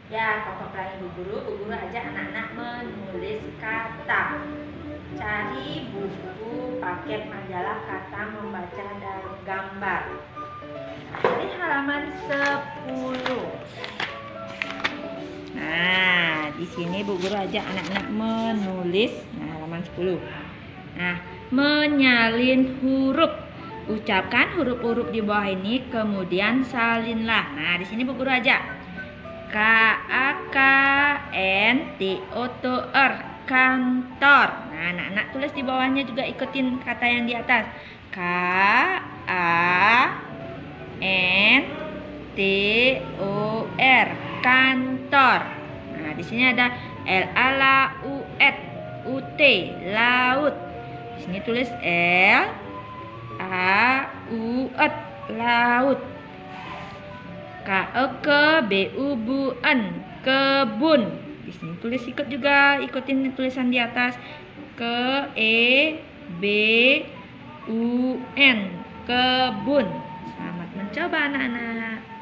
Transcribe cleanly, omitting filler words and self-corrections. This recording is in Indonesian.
Ya, kelompok lain Bu Guru ajak anak-anak menulis kata. Cari buku paket majalah kata membaca dan gambar. Cari halaman 10. Nah, di sini Bu Guru ajak anak-anak menulis. Nah, halaman 10. Nah, menyalin huruf. Ucapkan huruf-huruf di bawah ini, kemudian salinlah. Nah, di sini Bu Guru ajak. KAKNTOR, kantor. Nah, anak-anak tulis di bawahnya juga, ikutin kata yang di atas. KANTOR, kantor. Nah, di sini ada LAUT, UT, laut. Di sini tulis LAUT, laut. KEKBUN, kebun. Di sini tulis ikut juga, ikutin tulisan di atas. KEBUN, kebun. Selamat mencoba anak-anak.